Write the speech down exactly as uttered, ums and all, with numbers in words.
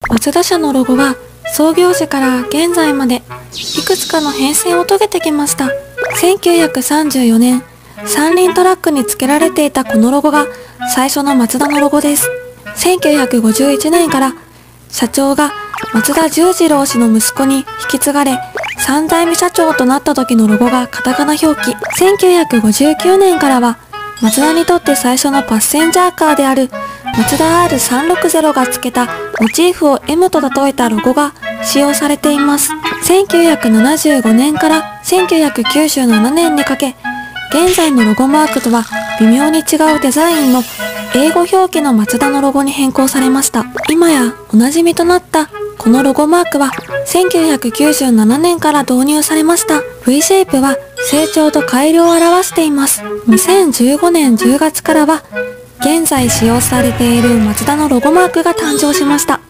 マツダ社のロゴは創業時から現在までいくつかの変遷を遂げてきました。せんきゅうひゃくさんじゅうよねん、三輪トラックに付けられていたこのロゴが最初のマツダのロゴです。せんきゅうひゃくごじゅういちねんから社長が松田十次郎氏の息子に引き継がれ、さんだいめ社長となった時のロゴがカタカナ表記。せんきゅうひゃくごじゅうきゅうねんからはマツダにとって最初のパッセンジャーカーであるマツダ アールさんろくゼロ が付けたモチーフを エム と例えたロゴが使用されています。せんきゅうひゃくななじゅうごねんからせんきゅうひゃくきゅうじゅうななねんにかけ、現在のロゴマークとは微妙に違うデザインの英語表記のマツダのロゴに変更されました。今やおなじみとなったこのロゴマークはせんきゅうひゃくきゅうじゅうななねんから導入されました。V シェイプは成長と改良を表しています。にせんじゅうごねんじゅうがつからは現在使用されているマツダのロゴマークが誕生しました。